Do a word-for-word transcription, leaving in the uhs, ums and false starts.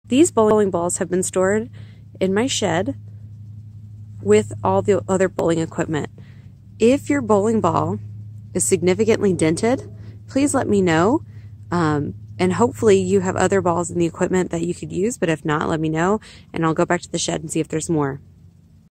These bowling balls have been stored in my shed with all the other bowling equipment. If your bowling ball is significantly dented, please let me know. Um, and hopefully you have other balls in the equipment that you could use, but if not, let me know and I'll go back to the shed and see if there's more.